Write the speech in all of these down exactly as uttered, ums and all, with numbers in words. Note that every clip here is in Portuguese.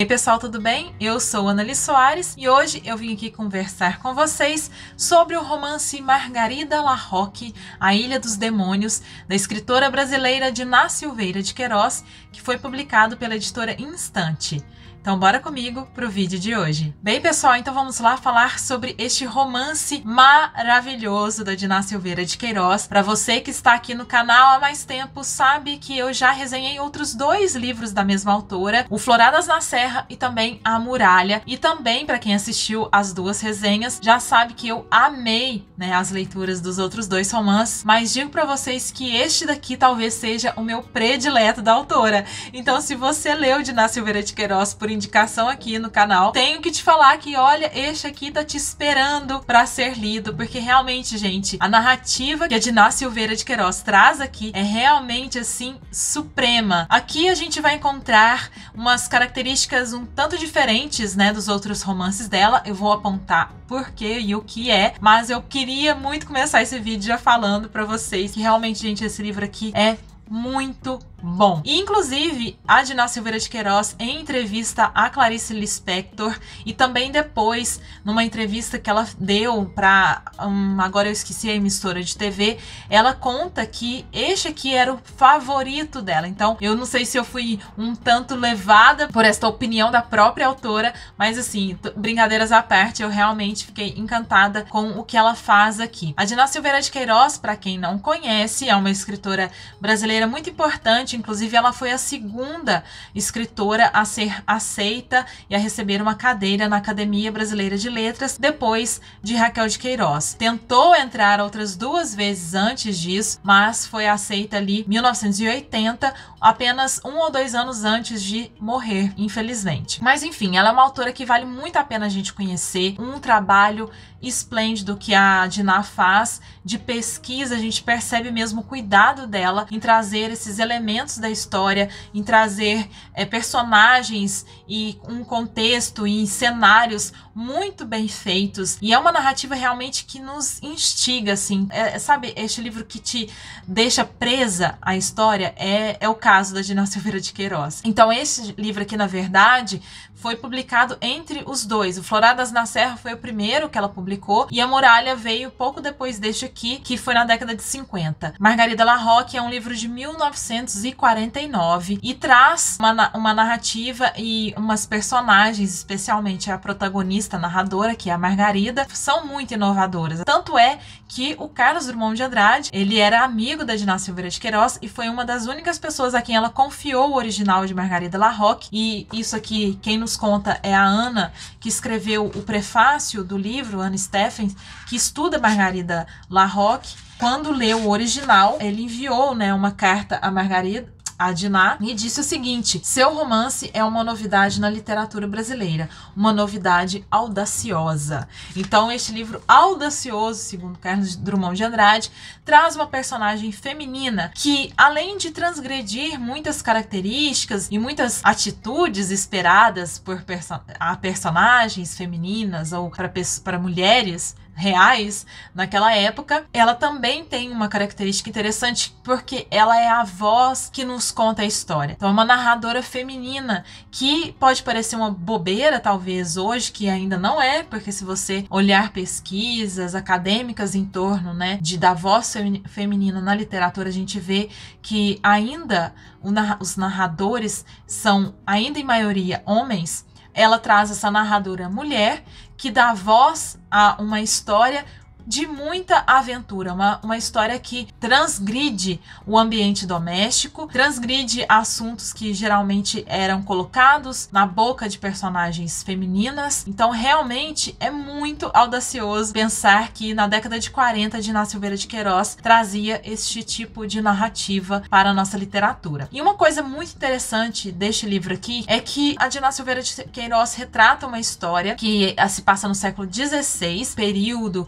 Oi pessoal, tudo bem? Eu sou Anneli Soares e hoje eu vim aqui conversar com vocês sobre o romance Margarida Larroque, A Ilha dos Demônios, da escritora brasileira Diná Silveira de Queiroz, que foi publicado pela editora Instante. Então bora comigo pro vídeo de hoje. Bem pessoal, então vamos lá falar sobre este romance maravilhoso da Diná Silveira de Queiroz. Para você que está aqui no canal há mais tempo, sabe que eu já resenhei outros dois livros da mesma autora, o Floradas na Serra e também A Muralha. E também, para quem assistiu as duas resenhas, já sabe que eu amei, né, as leituras dos outros dois romances, mas digo para vocês que este daqui talvez seja o meu predileto da autora. Então se você leu Diná Silveira de Queiroz por indicação aqui no canal, tenho que te falar que, olha, este aqui tá te esperando para ser lido, porque realmente, gente, a narrativa que a Diná Silveira de Queiroz traz aqui é realmente, assim, suprema. Aqui a gente vai encontrar umas características um tanto diferentes, né, dos outros romances dela. Eu vou apontar por quê e o que é, mas eu queria muito começar esse vídeo já falando para vocês que realmente, gente, esse livro aqui é muito bom. E, inclusive, a Diná Silveira de Queiroz, em entrevista a Clarice Lispector, e também depois, numa entrevista que ela deu para, um, agora eu esqueci a emissora de T V, ela conta que este aqui era o favorito dela. Então, eu não sei se eu fui um tanto levada por esta opinião da própria autora, mas assim, brincadeiras à parte, eu realmente fiquei encantada com o que ela faz aqui. A Diná Silveira de Queiroz, para quem não conhece, é uma escritora brasileira muito importante. Inclusive, ela foi a segunda escritora a ser aceita e a receber uma cadeira na Academia Brasileira de Letras, depois de Raquel de Queiroz. Tentou entrar outras duas vezes antes disso, mas foi aceita ali em mil novecentos e oitenta, apenas um ou dois anos antes de morrer, infelizmente. Mas enfim, ela é uma autora que vale muito a pena a gente conhecer, um trabalho esplêndido que a Diná faz de pesquisa. A gente percebe mesmo o cuidado dela em trazer esses elementos da história, em trazer é, personagens e um contexto e cenários muito bem feitos, e é uma narrativa realmente que nos instiga, assim, é, sabe, este livro que te deixa presa à história é, é o caso da Diná Silveira de Queiroz. Então esse livro aqui, na verdade, foi publicado entre os dois. O Floradas na Serra foi o primeiro que ela publicou, e A Muralha veio pouco depois deste aqui, que foi na década de cinquenta. Margarida Larroque é um livro de mil novecentos e quarenta e nove e traz uma, uma narrativa e umas personagens, especialmente a protagonista, a narradora, que é a Margarida, são muito inovadoras. Tanto é que o Carlos Drummond de Andrade, ele era amigo da Diná Silveira de Queiroz e foi uma das únicas pessoas a quem ela confiou o original de Margarida Larroque. E isso aqui, quem nos conta é a Ana, que escreveu o prefácio do livro, Ana Stephens, que estuda Margarida Larroque. Quando leu o original, ele enviou, né, uma carta a Margarida, a Diná, e disse o seguinte: seu romance é uma novidade na literatura brasileira, uma novidade audaciosa. Então este livro audacioso, segundo Carlos Drummond de Andrade, traz uma personagem feminina que, além de transgredir muitas características e muitas atitudes esperadas por perso a personagens femininas ou para mulheres reais naquela época, ela também tem uma característica interessante, porque ela é a voz que nos conta a história. Então é uma narradora feminina, que pode parecer uma bobeira talvez hoje, que ainda não é, porque se você olhar pesquisas acadêmicas em torno, né, de da voz feminina na literatura, a gente vê que ainda os narradores são ainda em maioria homens. Ela traz essa narradora mulher que dá voz a uma história de muita aventura, uma, uma história que transgride o ambiente doméstico, transgride assuntos que geralmente eram colocados na boca de personagens femininas. Então realmente é muito audacioso pensar que na década de quarenta, Diná Silveira de Queiroz trazia este tipo de narrativa para a nossa literatura. E uma coisa muito interessante deste livro aqui é que a Diná Silveira de Queiroz retrata uma história que se passa no século dezesseis, período da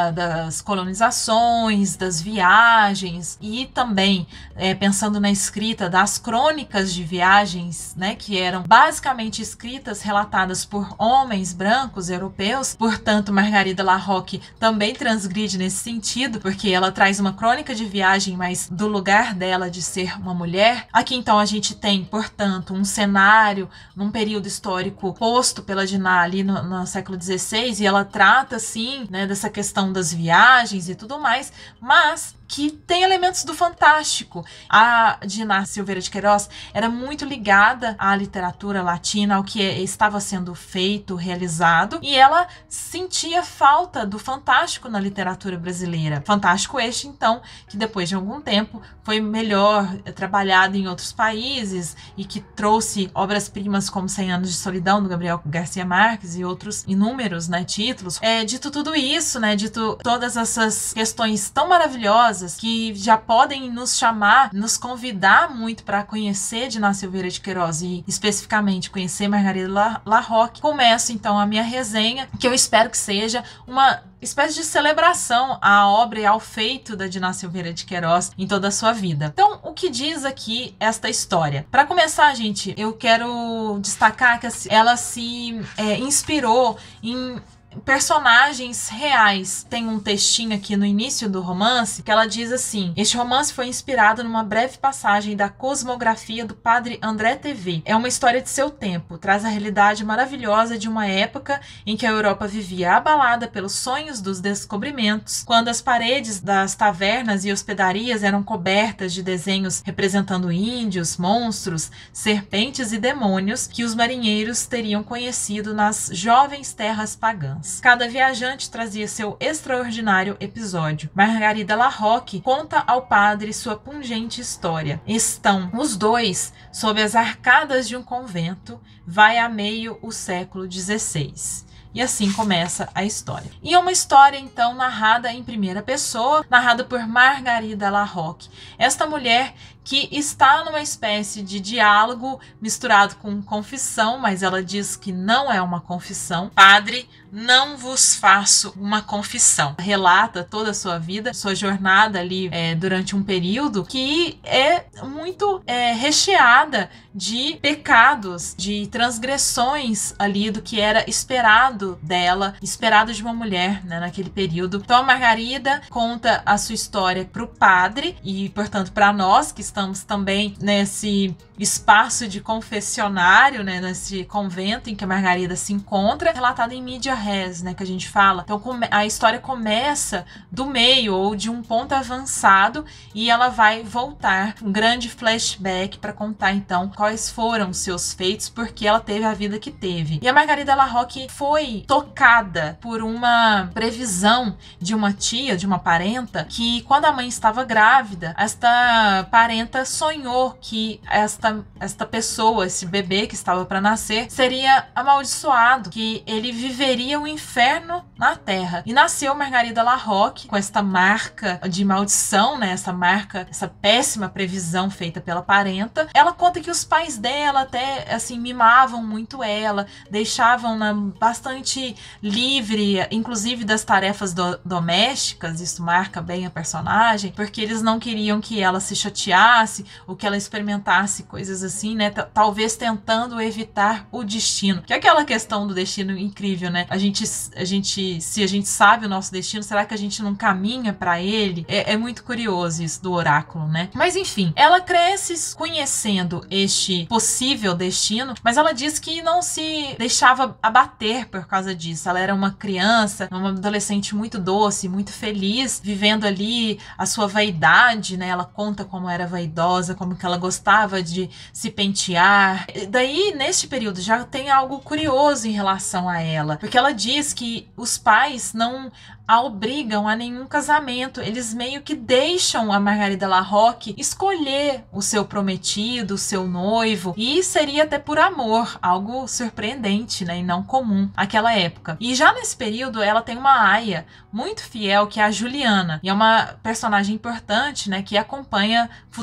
da, das colonizações, das viagens e também é, pensando na escrita das crônicas de viagens, né, que eram basicamente escritas, relatadas por homens brancos europeus. Portanto, Margarida Larroque também transgride nesse sentido, porque ela traz uma crônica de viagem, mas do lugar dela de ser uma mulher. Aqui então a gente tem, portanto, um cenário num período histórico posto pela Diná ali no, no século dezesseis, e ela trata sim, né, dessa questão das viagens e tudo mais, mas que tem elementos do fantástico. A Diná Silveira de Queiroz era muito ligada à literatura latina, ao que estava sendo feito, realizado, e ela sentia falta do fantástico na literatura brasileira. Fantástico este, então, que depois de algum tempo foi melhor trabalhado em outros países e que trouxe obras-primas como Cem Anos de Solidão, do Gabriel Garcia Marques, e outros inúmeros, né, títulos. É, dito tudo isso, né, dito todas essas questões tão maravilhosas que já podem nos chamar, nos convidar muito para conhecer Diná Silveira de Queiroz e especificamente conhecer Margarida Larroque, começo então a minha resenha, que eu espero que seja uma espécie de celebração à obra e ao feito da Diná Silveira de Queiroz em toda a sua vida. Então, o que diz aqui esta história? Para começar, gente, eu quero destacar que ela se é, inspirou em personagens reais. Tem um textinho aqui no início do romance que ela diz assim: este romance foi inspirado numa breve passagem da cosmografia do padre André T V. É uma história de seu tempo, traz a realidade maravilhosa de uma época em que a Europa vivia abalada pelos sonhos dos descobrimentos, quando as paredes das tavernas e hospedarias eram cobertas de desenhos representando índios, monstros, serpentes e demônios que os marinheiros teriam conhecido nas jovens terras pagãs. Cada viajante trazia seu extraordinário episódio. Margarida Larroque conta ao padre sua pungente história. Estão os dois sob as arcadas de um convento, vai a meio o século dezesseis. E assim começa a história. E é uma história, então, narrada em primeira pessoa, narrada por Margarida Larroque. Esta mulher que está numa espécie de diálogo misturado com confissão, mas ela diz que não é uma confissão. Padre, não vos faço uma confissão. Relata toda a sua vida, sua jornada ali é, durante um período que é muito é, recheada de pecados, de transgressões ali do que era esperado dela, esperado de uma mulher, né, naquele período. Então a Margarida conta a sua história para o padre e, portanto, para nós que estamos também nesse espaço de confessionário, né, nesse convento em que a Margarida se encontra, relatada em mídia res, né, que a gente fala. Então a história começa do meio ou de um ponto avançado e ela vai voltar, um grande flashback para contar então quais foram os seus feitos, porque ela teve a vida que teve. E a Margarida Larroque foi tocada por uma previsão de uma tia, de uma parenta, que quando a mãe estava grávida, esta parenta sonhou que esta, esta pessoa, esse bebê que estava para nascer, seria amaldiçoado, que ele viveria o inferno na terra. E nasceu Margarida Larroque com esta marca de maldição, né? Essa marca, essa péssima previsão feita pela parenta. Ela conta que os pais dela até, assim, mimavam muito ela, deixavam-na bastante livre, inclusive das tarefas do, domésticas. Isso marca bem a personagem, porque eles não queriam que ela se chateasse ou que ela experimentasse coisas assim, né? T- talvez tentando evitar o destino. Que é aquela questão do destino incrível, né? A gente, a gente, se a gente sabe o nosso destino, será que a gente não caminha para ele? É, é muito curioso isso do oráculo, né? Mas enfim, ela cresce conhecendo este possível destino, mas ela diz que não se deixava abater por causa disso. Ela era uma criança, uma adolescente muito doce, muito feliz, vivendo ali a sua vaidade, né? Ela conta como era vaidosa, como que ela gostava de se pentear. Daí, neste período, já tem algo curioso em relação a ela, porque ela diz que os pais não a obrigam a nenhum casamento. Eles meio que deixam a Margarida Larroque escolher o seu prometido, o seu noivo, e seria até por amor, algo surpreendente, né, e não comum naquela época. E já nesse período ela tem uma aia muito fiel, que é a Juliana, e é uma personagem importante, né, que acompanha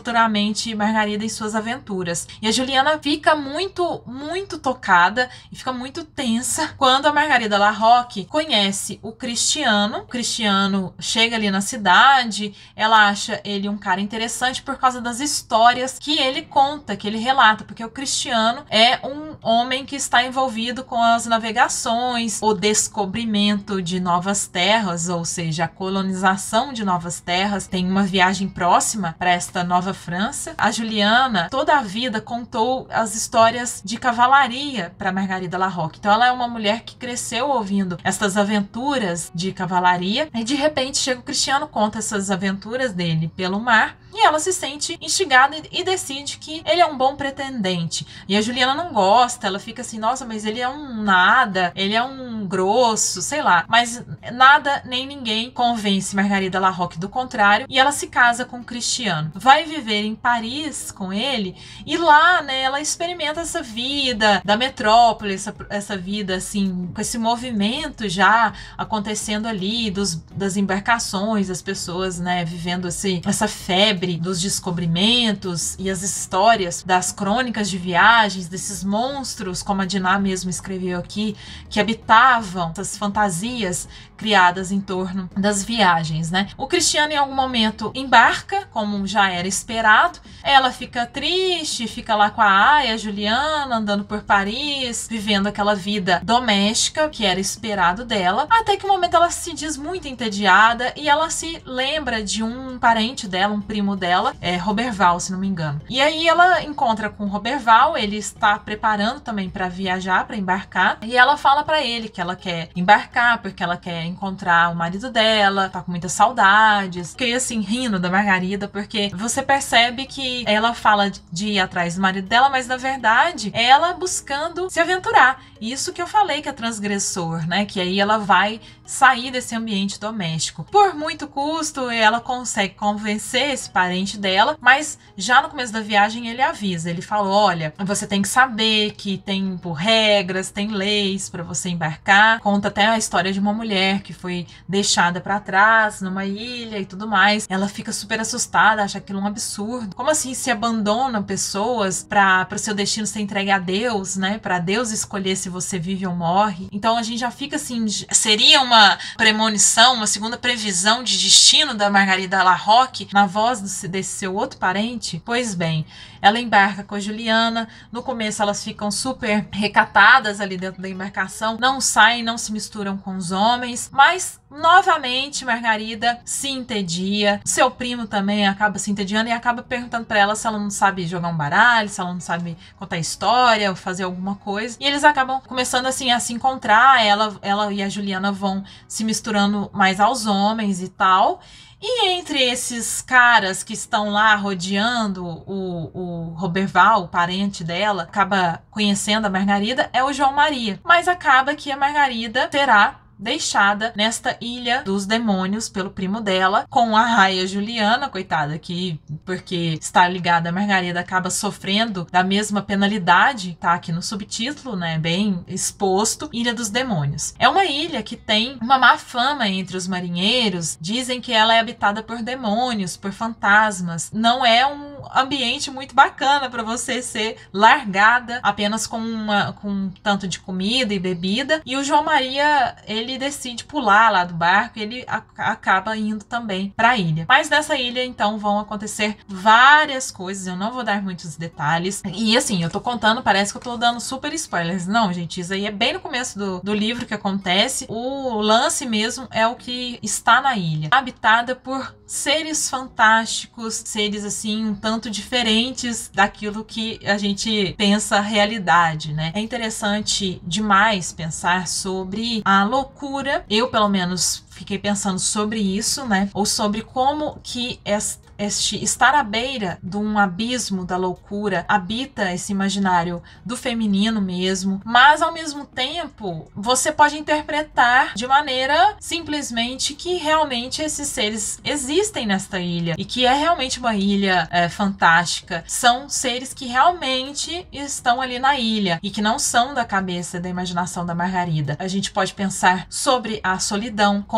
futuramente Margarida e suas aventuras. E a Juliana fica muito, muito tocada e fica muito tensa quando a Margarida Larroque conhece o Cristiano. O Cristiano chega ali na cidade, ela acha ele um cara interessante por causa das histórias que ele conta, que ele relata, porque o Cristiano é um homem que está envolvido com as navegações, o descobrimento de novas terras, ou seja, a colonização de novas terras. Tem uma viagem próxima para esta Nova França. A Juliana toda a vida contou as histórias de cavalaria para Margarida Larroque. Então ela é uma mulher que cresceu ouvindo essas aventuras de cavalaria e de repente chega o Cristiano, conta essas aventuras dele pelo mar e ela se sente instigada e decide que ele é um bom pretendente. E a Juliana não gosta, ela fica assim, nossa, mas ele é um nada, ele é um grosso, sei lá. Mas nada nem ninguém convence Margarida Larroque do contrário e ela se casa com o Cristiano. Vai viver em Paris com ele e lá, né, ela experimenta essa vida da metrópole, essa, essa vida assim, com esse movimento já acontecendo ali, dos, das embarcações, as pessoas, né, vivendo esse, essa febre dos descobrimentos e as histórias das crônicas de viagens, desses monstros, como a Diná mesmo escreveu aqui, que habitavam essas fantasias criadas em torno das viagens, né? O Cristiano em algum momento embarca, como já era esperado, ela fica triste, fica lá com a Aya, a Juliana, andando por Paris, vivendo aquela vida doméstica que era esperado dela, até que um momento ela se diz muito entediada e ela se lembra de um parente dela, um primo dela, é Roberval, se não me engano. E aí ela encontra com o Roberval, ele está preparando também para viajar, para embarcar, e ela fala para ele que ela quer embarcar porque ela quer encontrar o marido dela, tá com muitas saudades. Fiquei assim rindo da Margarida porque você percebe que ela fala de ir atrás do marido dela, mas na verdade é ela buscando se aventurar. Isso que eu falei que é transgressor, né? Que aí ela vai sair desse ambiente doméstico. Por muito custo, ela consegue convencer esse parente dela, mas já no começo da viagem ele avisa, ele fala, olha, você tem que saber que tem por regras, tem leis para você embarcar. Conta até a história de uma mulher que foi deixada para trás numa ilha e tudo mais. Ela fica super assustada, acha aquilo um absurdo. Como assim se abandonam pessoas para o seu destino ser entregue a Deus, né? Para Deus escolher se você vive ou morre. Então a gente já fica assim, seria uma premonição, uma segunda previsão de destino da Margarida Larroque na voz do, desse seu outro parente? Pois bem, ela embarca com a Juliana. No começo elas ficam super recatadas ali dentro da embarcação, não saem, não se misturam com os homens, mas novamente Margarida se entedia. Seu primo também acaba se entediando e acaba perguntando para ela se ela não sabe jogar um baralho, se ela não sabe contar história ou fazer alguma coisa. E eles acabam começando assim a se encontrar, ela, ela e a Juliana vão se misturando mais aos homens e tal. E entre esses caras que estão lá rodeando o, o Roberval, o parente dela, acaba conhecendo a Margarida, é o João Maria. Mas acaba que a Margarida terá deixada nesta ilha dos demônios pelo primo dela, com a raia Juliana, coitada, que porque está ligada a Margarida acaba sofrendo da mesma penalidade, tá aqui no subtítulo, né, bem exposto, Ilha dos Demônios. É uma ilha que tem uma má fama entre os marinheiros, dizem que ela é habitada por demônios, por fantasmas, não é um ambiente muito bacana para você ser largada apenas com, uma, com um tanto de comida e bebida, e o João Maria, ele decide pular lá do barco e ele a, acaba indo também para a ilha. Mas nessa ilha, então, vão acontecer várias coisas, eu não vou dar muitos detalhes, e assim, eu tô contando, parece que eu tô dando super spoilers. Não, gente, isso aí é bem no começo do, do livro que acontece. O lance mesmo é o que está na ilha, habitada por seres fantásticos, seres assim um tanto diferentes daquilo que a gente pensa a realidade, né? É interessante demais pensar sobre a loucura. Eu, pelo menos, fiquei pensando sobre isso, né? Ou sobre como que esta Este estar à beira de um abismo da loucura habita esse imaginário do feminino mesmo, mas ao mesmo tempo você pode interpretar de maneira simplesmente que realmente esses seres existem nesta ilha e que é realmente uma ilha é, fantástica. São seres que realmente estão ali na ilha e que não são da cabeça da imaginação da Margarida. A gente pode pensar sobre a solidão, como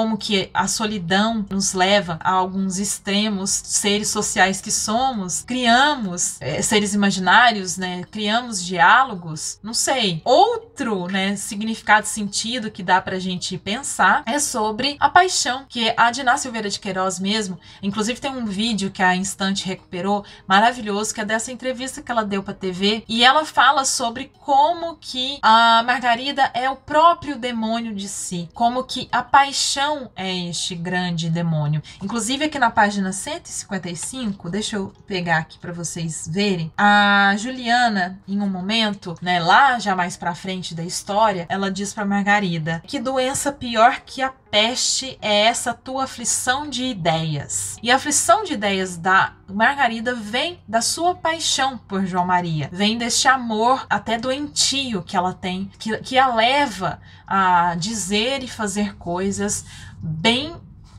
como que a solidão nos leva a alguns extremos, seres sociais que somos, criamos é, seres imaginários, né? Criamos diálogos, não sei. Outro, né, significado, sentido que dá pra gente pensar é sobre a paixão, que a Diná Silveira de Queiroz mesmo, inclusive tem um vídeo que a Instante recuperou, maravilhoso, que é dessa entrevista que ela deu pra T V, e ela fala sobre como que a Margarida é o próprio demônio de si, como que a paixão é este grande demônio. Inclusive aqui na página cento e cinquenta e cinco, deixa eu pegar aqui para vocês verem, a Juliana, em um momento, né, lá já mais pra frente da história, ela diz pra Margarida: que doença pior que a peste é essa tua aflição de ideias. E a aflição de ideias da Margarida vem da sua paixão por João Maria, vem deste amor até doentio que ela tem, que, que a leva a dizer e fazer coisas bem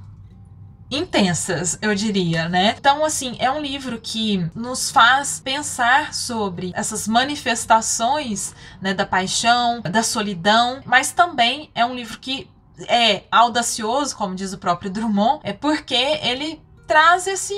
intensas, eu diria, né? Então, assim, é um livro que nos faz pensar sobre essas manifestações, né, da paixão, da solidão, mas também é um livro que é audacioso, como diz o próprio Drummond, é porque ele traz esse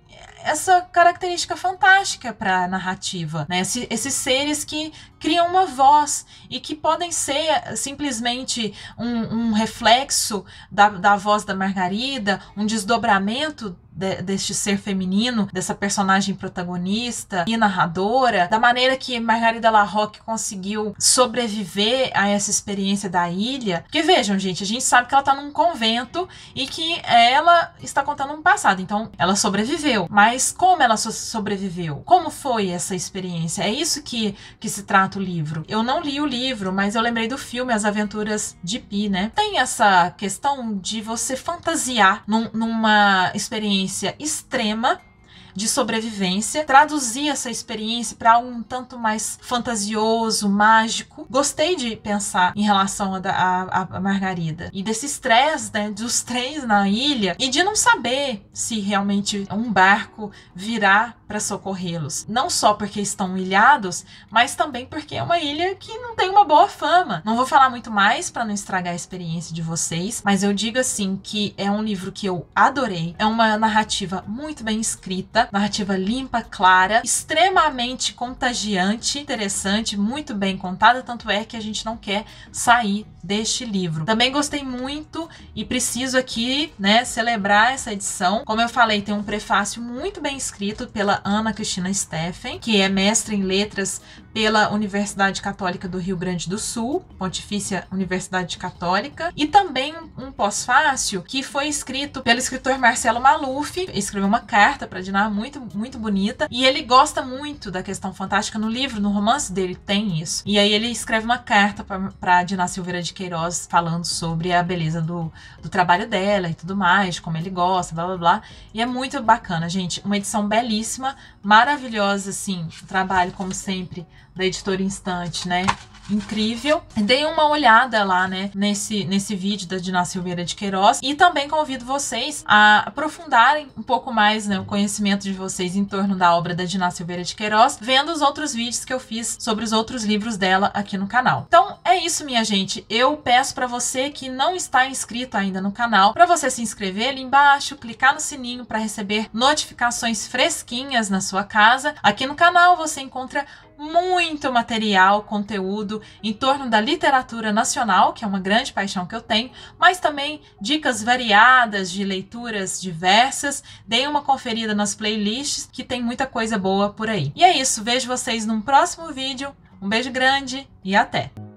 essa característica fantástica para a narrativa, né? Esse, esses seres que criam uma voz e que podem ser simplesmente um, um reflexo da, da voz da Margarida, um desdobramento de, deste ser feminino, dessa personagem protagonista e narradora, da maneira que Margarida Larroque conseguiu sobreviver a essa experiência da ilha. Porque vejam, gente, a gente sabe que ela está num convento e que ela está contando um passado, então ela sobreviveu. Mas como ela so sobreviveu? Como foi essa experiência? É isso que, que se trata o livro. Eu não li o livro, mas eu lembrei do filme As Aventuras de Pi, né? Tem essa questão de você fantasiar num, numa experiência extrema de sobrevivência, traduzir essa experiência para algo um tanto mais fantasioso, mágico. Gostei de pensar em relação a, a, a Margarida e desse estresse, né, dos trens na ilha e de não saber se realmente um barco virá para socorrê-los. Não só porque estão ilhados, mas também porque é uma ilha que não tem uma boa fama. Não vou falar muito mais para não estragar a experiência de vocês, mas eu digo assim que é um livro que eu adorei. É uma narrativa muito bem escrita, narrativa limpa, clara, extremamente contagiante, interessante, muito bem contada, tanto é que a gente não quer sair deste livro. Também gostei muito e preciso aqui, né, celebrar essa edição. Como eu falei, tem um prefácio muito bem escrito pela Ana Cristina Steffen, que é mestre em letras pela Universidade Católica do Rio Grande do Sul, Pontifícia Universidade Católica, e também um pós-fácil que foi escrito pelo escritor Marcelo Maluf. Escreveu uma carta para Diná muito, muito bonita, e ele gosta muito da questão fantástica no livro, no romance dele tem isso. E aí ele escreve uma carta para Diná Silveira de Queiroz falando sobre a beleza do, do trabalho dela e tudo mais, como ele gosta, blá blá blá. E é muito bacana, gente. Uma edição belíssima, maravilhosa, assim, o trabalho, como sempre, da Editora Instante, né? Incrível. Dei uma olhada lá, né, nesse, nesse vídeo da Diná Silveira de Queiroz, e também convido vocês a aprofundarem um pouco mais, né, o conhecimento de vocês em torno da obra da Diná Silveira de Queiroz, vendo os outros vídeos que eu fiz sobre os outros livros dela aqui no canal. Então é isso, minha gente. Eu peço para você que não está inscrito ainda no canal, para você se inscrever ali embaixo, clicar no sininho para receber notificações fresquinhas na sua casa. Aqui no canal você encontra muito material, conteúdo em torno da literatura nacional, que é uma grande paixão que eu tenho, mas também dicas variadas de leituras diversas. Deem uma conferida nas playlists, que tem muita coisa boa por aí. E é isso, vejo vocês num próximo vídeo. Um beijo grande e até!